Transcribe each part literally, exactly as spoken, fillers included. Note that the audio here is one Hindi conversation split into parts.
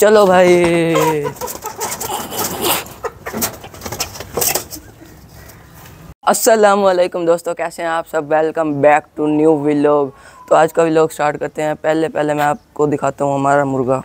चलो भाई। अस्सलाम वालेकुम दोस्तों, कैसे हैं आप सब। Welcome back to new vlog. तो आज का व्लॉग स्टार्ट करते हैं। पहले पहले मैं आपको दिखाता हूँ हमारा मुर्गा।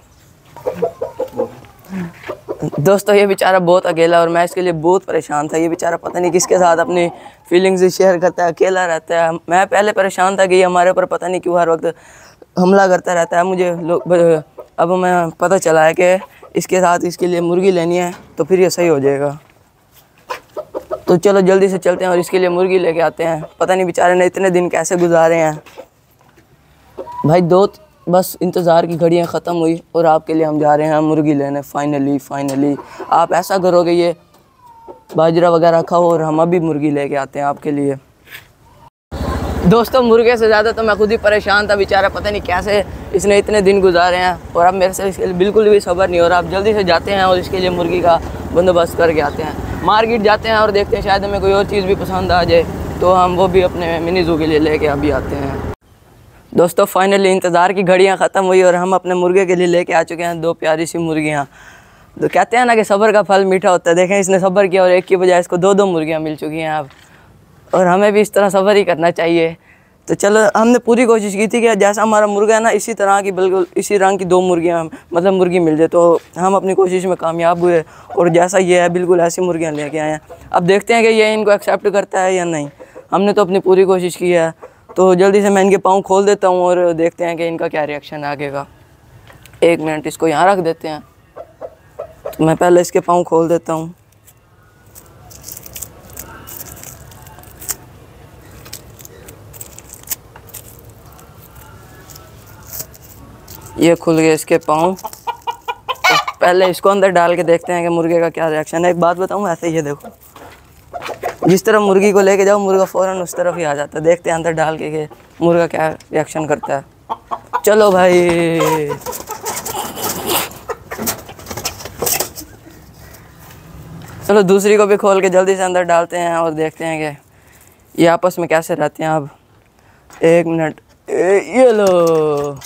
दोस्तों ये बेचारा बहुत अकेला और मैं इसके लिए बहुत परेशान था। ये बेचारा पता नहीं किसके साथ अपनी फीलिंग्स शेयर करता है, अकेला रहता है। मैं पहले परेशान था कि ये हमारे ऊपर पता नहीं क्यों हर वक्त हमला करता रहता है। मुझे लोग अब मैं पता चला है कि इसके साथ इसके लिए मुर्गी लेनी है तो फिर ये सही हो जाएगा। तो चलो जल्दी से चलते हैं और इसके लिए मुर्गी लेके आते हैं। पता नहीं बेचारे ने इतने दिन कैसे गुजारे हैं भाई। दो बस इंतज़ार की घड़ियां ख़त्म हुई और आपके लिए हम जा रहे हैं मुर्गी लेने। फाइनली फाइनली आप ऐसा करोगे ये बाजरा वगैरह खाओ और हम अभी मुर्गी लेके आते हैं आपके लिए। दोस्तों मुर्गे से ज़्यादा तो मैं खुद ही परेशान था। बेचारा पता नहीं कैसे इसने इतने दिन गुजारे हैं और अब मेरे से इसके लिए बिल्कुल भी सब्र नहीं हो रहा। आप जल्दी से जाते हैं और इसके लिए मुर्गी का बंदोबस्त करके आते हैं। मार्केट जाते हैं और देखते हैं शायद हमें कोई और चीज़ भी पसंद आ जाए तो हम वो भी अपने मिनी ज़ू के लिए लेके अभी आते हैं। दोस्तों फाइनली इंतज़ार की घड़ियां ख़त्म हुई और हम अपने मुर्गे के लिए लेके आ चुके हैं दो प्यारी सी मुर्गियां। तो कहते हैं ना कि सब्र का फल मीठा होता है। देखें इसने सब्र किया और एक की बजाय इसको दो दो मुर्गियां मिल चुकी हैं अब, और हमें भी इस तरह सब्र ही करना चाहिए। तो चलो हमने पूरी कोशिश की थी कि जैसा हमारा मुर्गा है ना इसी तरह की बिल्कुल इसी रंग की दो मुर्गियां मतलब मुर्गी मिल जाए। तो हम अपनी कोशिश में कामयाब हुए और जैसा ये है बिल्कुल ऐसी मुर्गियाँ लेके आए हैं। अब देखते हैं कि ये इनको एक्सेप्ट करता है या नहीं। हमने तो अपनी पूरी कोशिश की है। तो जल्दी से मैं इनके पाँव खोल देता हूँ और देखते हैं कि इनका क्या रिएक्शन आगेगा। एक मिनट इसको यहाँ रख देते हैं। तो मैं पहले इसके पाँव खोल देता हूँ। ये खुल गए इसके पाँव। तो पहले इसको अंदर डाल के देखते हैं कि मुर्गे का क्या रिएक्शन है। एक बात बताऊँ, ऐसे ये देखो जिस तरह मुर्गी को लेके जाओ मुर्गा फ़ौरन उस तरफ ही आ जाता है। देखते हैं अंदर डाल के कि मुर्गा क्या रिएक्शन करता है। चलो भाई। चलो दूसरी को भी खोल के जल्दी से अंदर डालते हैं और देखते हैं कि ये आपस में कैसे रहते हैं। अब एक मिनट, ये लो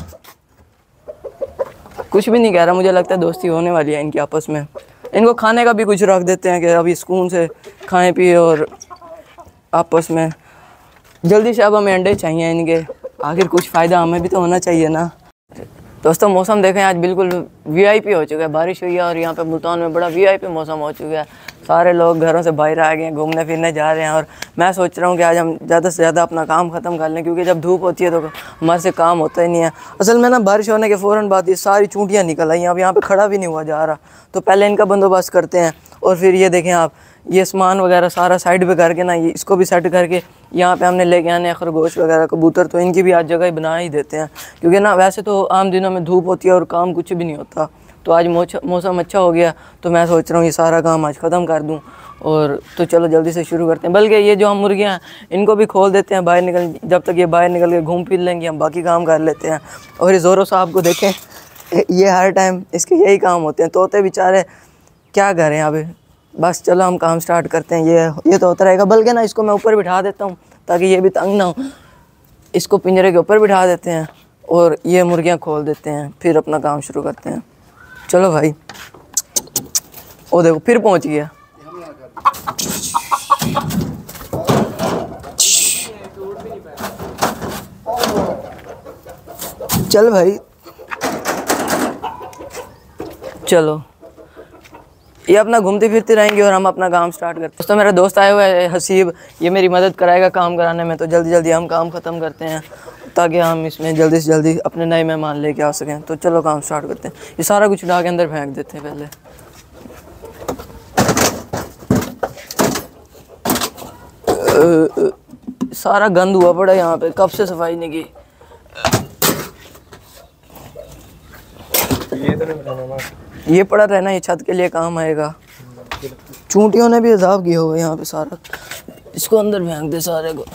कुछ भी नहीं कह रहा। मुझे लगता है दोस्ती होने वाली है इनकी आपस में। इनको खाने का भी कुछ रख देते हैं कि अभी सुकून से खाएं पिए और आपस में। जल्दी से अब हमें अंडे चाहिए इनके, आखिर कुछ फ़ायदा हमें भी तो होना चाहिए ना। दोस्तों मौसम देखें आज बिल्कुल वीआईपी हो चुका है। बारिश हुई है और यहाँ पे मुल्तान में बड़ा वीआईपी मौसम हो चुका है। सारे लोग घरों से बाहर आ गए हैं, घूमने फिरने जा रहे हैं। और मैं सोच रहा हूँ कि आज हम ज़्यादा से ज़्यादा अपना काम ख़त्म कर लें, क्योंकि जब धूप होती है तो हमारे से काम होता ही नहीं है। असल में ना बारिश होने के फ़ौरन बाद ये सारी चूंटियाँ निकल आई। अब यहाँ पे खड़ा भी नहीं हुआ जा रहा। तो पहले इनका बंदोबस्त करते हैं और फिर ये देखें आप, ये सामान वगैरह सारा साइड पे करके ना ये इसको भी सेट करके यहाँ पे हमने लेके आने खरगोश वगैरह कबूतर। तो इनकी भी आज जगह ही बना ही देते हैं, क्योंकि ना वैसे तो आम दिनों में धूप होती है और काम कुछ भी नहीं होता। तो आज मौसम अच्छा हो गया तो मैं सोच रहा हूँ ये सारा काम आज ख़त्म कर दूँ। और तो चलो जल्दी से शुरू करते हैं। बल्कि ये जो हम मुर्गियाँ हैं इनको भी खोल देते हैं बाहर निकल, जब तक ये बाहर निकल के घूम फिर लेंगे हम बाकी काम कर लेते हैं। और ये ज़ोरो साहब को देखें, ये हर टाइम इसके यही काम होते हैं। तोते बेचारे क्या करें अभी। बस चलो हम काम स्टार्ट करते हैं। ये ये तो होता रहेगा। बल्कि ना इसको मैं ऊपर बिठा देता हूँ ताकि ये भी तंग ना हो। इसको पिंजरे के ऊपर बिठा देते हैं और ये मुर्गियाँ खोल देते हैं, फिर अपना काम शुरू करते हैं। चलो भाई। ओ देखो फिर पहुँच गया। चल भाई चलो, ये अपना घूमती फिरती रहेंगी और हम अपना काम स्टार्ट करते हैं। दोस्तों मेरा दोस्त आया हुआ है हसीब, ये मेरी मदद कराएगा काम कराने में। तो जल्दी जल्दी हम काम ख़त्म करते हैं ताकि हम इसमें जल्दी से जल्दी अपने नए मेहमान लेके आ सकें। तो चलो काम स्टार्ट करते हैं। ये सारा कुछ उठा के अंदर फेंक देते हैं पहले। सारा गंद हुआ पड़ा यहाँ पे, कब से सफाई नहीं की। ये तो नहीं, ये पड़ा रहना ये छत के लिए काम आएगा। चूंटियों ने भी अजाब किया हुआ यहाँ पे सारा। इसको अंदर फेंक दे सारे को।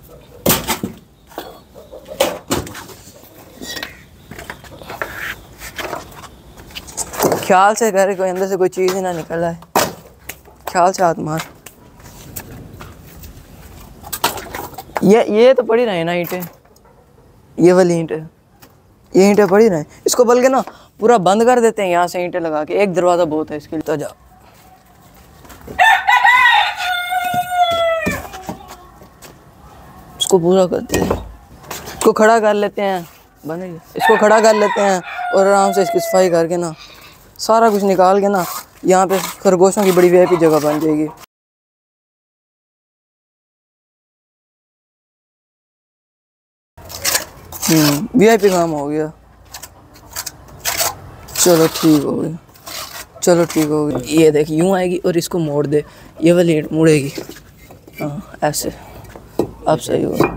ख्याल से करे कोई अंदर से कोई चीज़ ही ना निकल आए। ख्याल से हाथ मार। ये ये तो पड़ी रहे ना ईंटें, ये वाली ईंटें, ये ईंटें पड़ी रहे। इसको बल्कि ना पूरा बंद कर देते हैं यहाँ से ईंटें लगा के। एक दरवाज़ा बहुत है इसके लिए। तो जा इसको पूरा करते हैं, इसको खड़ा कर लेते हैं, बनेगा। इसको खड़ा कर लेते हैं और आराम से इसकी सफाई करके ना सारा कुछ निकाल के ना यहाँ पे खरगोशों की बड़ी वीआईपी जगह बन जाएगी। हम्म वीआईपी काम हो गया। चलो ठीक हो गया, चलो ठीक हो गया। ये देख यूँ आएगी और इसको मोड़ दे, ये वाली ईंट मुड़ेगी। हाँ ऐसे, अब सही होगा।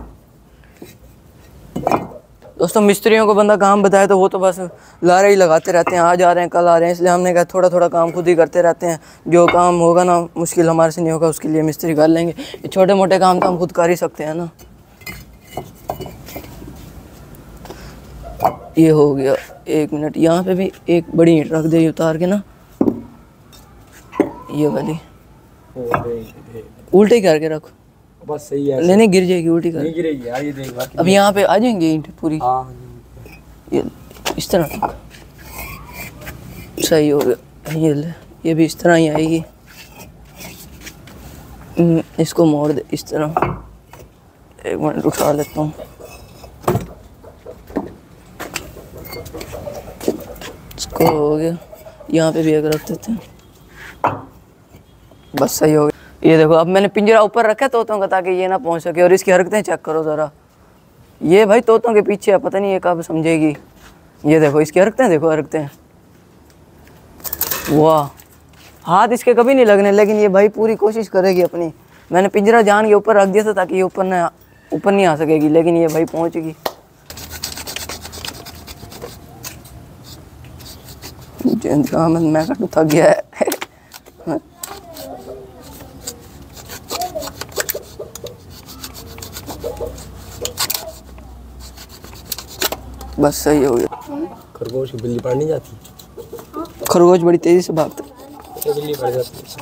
दोस्तों मिस्त्रियों को बंदा काम बताए तो वो तो बस लारे ही लगाते रहते हैं, आज आ रहे हैं कल आ रहे हैं, इसलिए हमने कहा थोड़ा थोड़ा काम खुद ही करते रहते हैं। जो काम होगा ना मुश्किल हमारे से नहीं होगा, उसके लिए मिस्त्री कर लेंगे। ये छोटे मोटे काम तो हम खुद कर ही सकते हैं ना। ये हो गया। एक मिनट, यहाँ पे भी एक बड़ी ईंट रख दे उतार के ना, ये वाली उल्टे करके रख, बस सही है। नहीं नहीं गिर जाएगी, उल्टी कर। नहीं गिरेगी यार, ये देख। अब यहाँ पे आ जाएंगे ईंट पूरी। हाँ ये इस तरह सही हो गया। ये ले, ये भी इस तरह ही आएगी। इसको मोड़ दे इस तरह। एक मिनट उठा लेता हूँ। इसको हो गया। यहाँ पे भी एक रख देते हैं, बस सही हो गया। ये देखो अब मैंने पिंजरा ऊपर रखा है तोतों का ताकि ये ना पहुंच सके। और इसकी हरकतें चेक करो ज़रा, ये भाई तोतों के पीछे है, पता नहीं ये कब समझेगी। ये देखो इसकी हरकतें, देखो हरकतें, वाह। हाथ इसके कभी नहीं लगने, लेकिन ये भाई पूरी कोशिश करेगी अपनी। मैंने पिंजरा जान के ऊपर रख दिया था ताकि ये ऊपर ना ऊपर नहीं आ सकेगी, लेकिन ये भाई पहुँचेगी। मैं कटू थक गया है। बस सही हो गया। खरगोश की बिल्ली पड़ नहीं जाती? खरगोश बड़ी तेजी से भागता है। बिल्ली पड़ जाती है।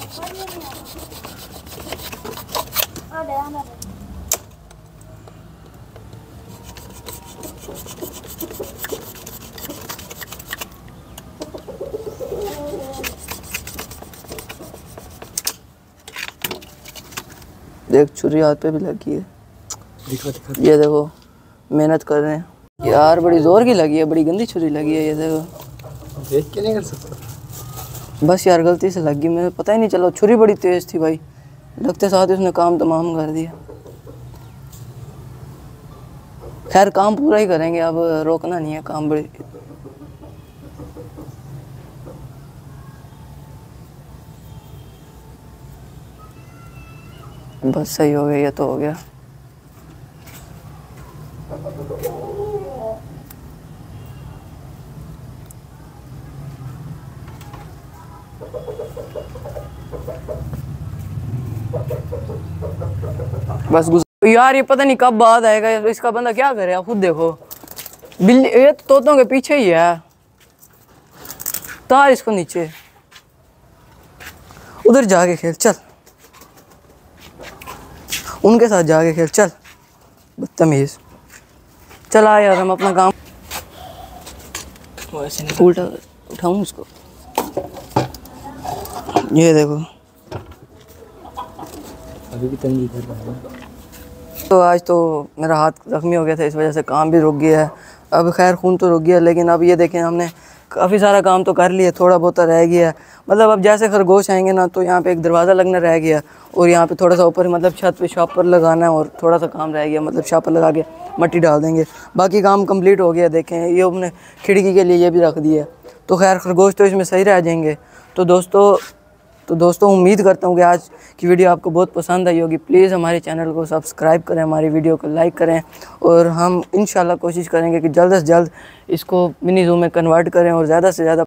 देख छुरी हाथ पे भी लगी है। दिखा दिखा। ये देखो मेहनत कर रहे हैं यार, बड़ी जोर की लगी है, बड़ी गंदी छुरी लगी है। ये देखो, देख के नहीं कर सकता। बस यार गलती से लगी, मुझे पता ही नहीं चला। छुरी बड़ी तेज थी भाई, लगते साथ ही उसने काम तमाम कर दिया। खैर काम पूरा ही करेंगे, अब रोकना नहीं है काम। बड़ी बस सही हो गया, ये तो हो गया। बस गुजर यार, ये पता नहीं कब बाद आएगा। इसका बंदा क्या करे, आप खुद देखो। बिल्ली ये तो तोतों के पीछे ही है, तार इसको नीचे। उधर जाके खेल चल, उनके साथ जाके खेल चल, बदतमीज। चला यार, हम अपना काम वैसे नहीं। उल्टा उठाऊं उसको, ये देखो अभी भी तंगी कर रहा है। तो आज तो मेरा हाथ जख्मी हो गया था, इस वजह से काम भी रुक गया है। अब खैर खून तो रुक गया, लेकिन अब ये देखें हमने काफ़ी सारा काम तो कर लिया, थोड़ा बहुत रह गया है। मतलब अब जैसे खरगोश आएंगे ना तो यहाँ पे एक दरवाज़ा लगना रह गया, और यहाँ पे थोड़ा सा ऊपर मतलब छत पे शॉपर लगाना है, और थोड़ा सा काम रह गया, मतलब शॉपर लगा के मट्टी डाल देंगे। बाकी काम कंप्लीट हो गया। देखें ये हमने खिड़की के लिए ये भी रख दिया, तो खैर खरगोश तो इसमें सही रह जाएंगे। तो दोस्तों तो दोस्तों उम्मीद करता हूँ कि आज की वीडियो आपको बहुत पसंद आई होगी। प्लीज़ हमारे चैनल को सब्सक्राइब करें, हमारी वीडियो को लाइक करें, और हम इंशाल्लाह कोशिश करेंगे कि जल्द से जल्द इसको मिनी ज़ू में कन्वर्ट करें और ज़्यादा से ज़्यादा